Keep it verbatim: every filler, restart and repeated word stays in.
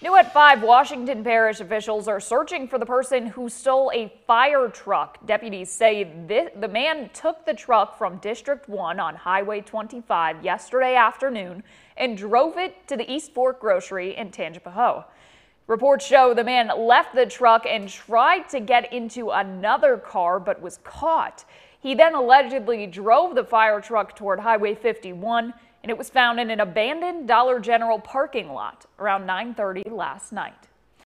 New at five, Washington Parish officials are searching for the person who stole a fire truck. Deputies say this, the man took the truck from District one on Highway twenty-five yesterday afternoon and drove it to the East Fork Grocery in Tangipahoa. Reports show the man left the truck and tried to get into another car but was caught. He then allegedly drove the fire truck toward Highway fifty-one, and it was found in an abandoned Dollar General parking lot around nine thirty last night.